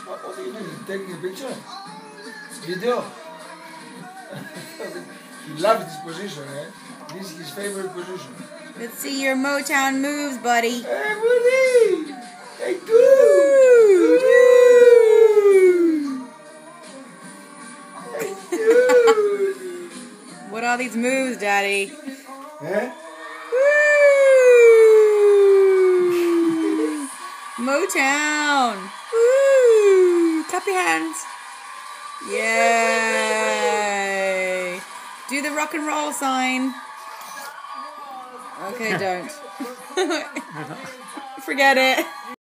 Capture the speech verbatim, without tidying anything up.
What, what are you doing? Taking a picture? Video? He loves this position, eh? This is his favorite position. Let's see your Motown moves, buddy. Hey, buddy! Hey, dude! Hey, dude! What are these moves, Daddy? Eh? Woo! Motown! Woo! Clap your hands. Yay! Do the rock and roll sign. Okay, don't. Forget it.